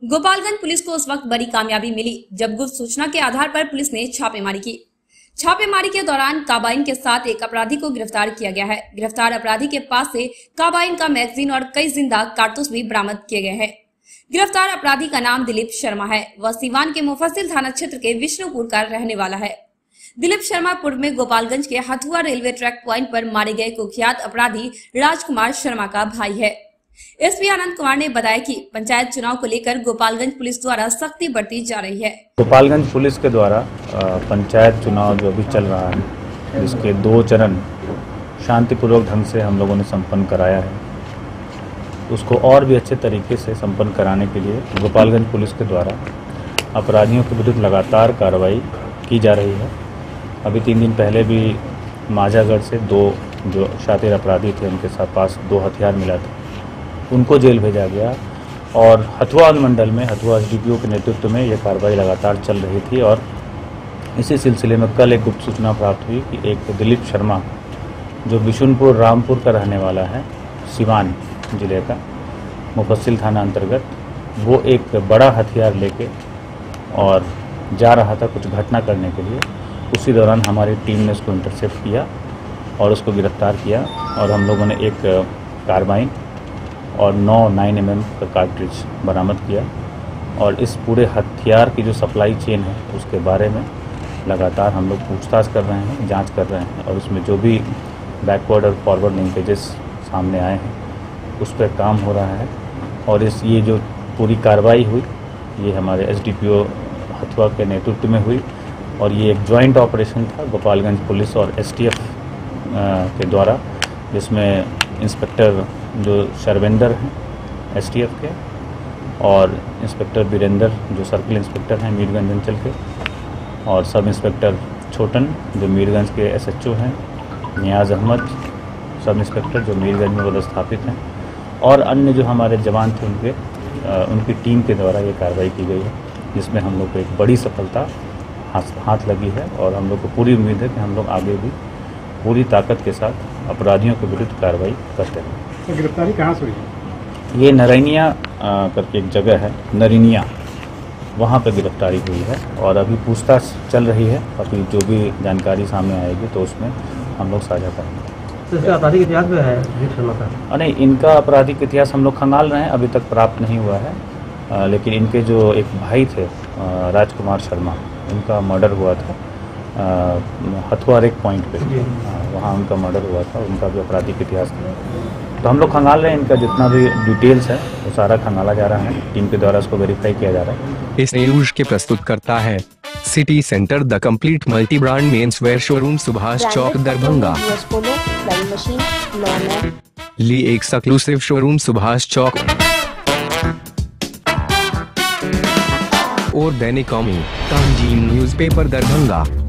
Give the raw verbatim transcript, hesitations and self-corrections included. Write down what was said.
Gopalganj police को उस वक्त बड़ी कामयाबी मिली जब गुप्त सूचना के आधार पर पुलिस ने छापेमारी की। छापेमारी के दौरान कार्बाइन के साथ एक अपराधी को गिरफ्तार किया गया है। गिरफ्तार अपराधी के पास से कार्बाइन का मैगजीन और कई जिंदा कारतूस भी बरामद किए गए हैं। गिरफ्तार अपराधी का नाम दिलीप शर्मा है। वह सीवान के मुफस्सिल थाना क्षेत्र के विष्णुपुर का रहने वाला है। दिलीप शर्मा पूर्व में गोपालगंज के हथुआ रेलवे ट्रैक प्वाइंट पर मारे गए कुख्यात अपराधी राजकुमार शर्मा का भाई है। एसपी आनंद कुमार ने बताया कि पंचायत चुनाव को लेकर गोपालगंज पुलिस द्वारा सख्ती बरती जा रही है। गोपालगंज पुलिस के द्वारा पंचायत चुनाव जो अभी चल रहा है, जिसके दो चरण शांतिपूर्वक ढंग से हम लोगों ने संपन्न कराया है, उसको और भी अच्छे तरीके से संपन्न कराने के लिए गोपालगंज पुलिस के द्वारा अपराधियों के विरुद्ध लगातार कार्रवाई की जा रही है। अभी तीन दिन पहले भी माझागढ़ से दो जो शातिर अपराधी थे, उनके साथ पास दो हथियार मिला था, उनको जेल भेजा गया। और हथुआ अनुमंडल में हथुआ एसडीपीओ के नेतृत्व में ये कार्रवाई लगातार चल रही थी। और इसी सिलसिले में कल एक गुप्त सूचना प्राप्त हुई कि एक दिलीप शर्मा जो बिशुनपुर रामपुर का रहने वाला है, सिवान जिले का मुफस्सिल थाना अंतर्गत, वो एक बड़ा हथियार लेके और जा रहा था कुछ घटना करने के लिए। उसी दौरान हमारी टीम ने उसको इंटरसेप्ट किया और उसको गिरफ्तार किया। और हम लोगों ने एक कार्बाइन और नौ नाइन एम एम का कार्ट्रिज बरामद किया। और इस पूरे हथियार की जो सप्लाई चेन है उसके बारे में लगातार हम लोग पूछताछ कर रहे हैं, जांच कर रहे हैं। और उसमें जो भी बैकवर्ड और फॉरवर्ड लिंकेजेस सामने आए हैं उस पर काम हो रहा है। और इस ये जो पूरी कार्रवाई हुई ये हमारे एसडीपीओ हथुआ के नेतृत्व में हुई। और ये एक जॉइंट ऑपरेशन था गोपालगंज पुलिस और एसटीएफ के द्वारा, जिसमें इंस्पेक्टर जो शर्वेंद्र हैं एसटीएफ के और इंस्पेक्टर वीरेंद्र जो सर्किल इंस्पेक्टर हैं मीरगंज अंचल के, और सब इंस्पेक्टर छोटन जो मीरगंज के एसएचओ हैं, नियाज अहमद सब इंस्पेक्टर जो मीरगंज में पदस्थापित हैं, और अन्य जो हमारे जवान थे उनके आ, उनकी टीम के द्वारा ये कार्रवाई की गई है, जिसमें हम लोग को एक बड़ी सफलता हाथ हाथ लगी है। और हम लोग को पूरी उम्मीद है कि हम लोग आगे भी पूरी ताकत के साथ अपराधियों के विरुद्ध कार्रवाई करते हैं। तो गिरफ्तारी कहाँ से हुई है? ये नरैनिया करके एक जगह है, नरिनिया, वहाँ पर गिरफ्तारी हुई है। और अभी पूछताछ चल रही है। अभी जो भी जानकारी सामने आएगी तो उसमें हम लोग साझा करेंगे। तो इसका आपराधिक इतिहास भी है दिलीप शर्मा का? नहीं, इनका आपराधिक इतिहास हम लोग खंगाल रहे हैं, अभी तक प्राप्त नहीं हुआ है। आ, लेकिन इनके जो एक भाई थे आ, राजकुमार शर्मा, उनका मर्डर हुआ था हथुआ रेक पॉइंट पे, वहाँ उनका मर्डर हुआ था, उनका भी आपराधिक इतिहास था। तो हम लोग खंगाल रहे हैं, इनका जितना भी डिटेल्स है वो सारा खंगाला जा रहा है, टीम के द्वारा उसको वेरीफाई किया जा रहा है। इस न्यूज के प्रस्तुत करता है city centre the complete multi brand men's wear showroom, Subhash Chowk, Darbhanga. Lee exclusive showroom, Subhash Chowk. और दैनिक कौमी, तंजीम न्यूज़पेपर, दरभंगा।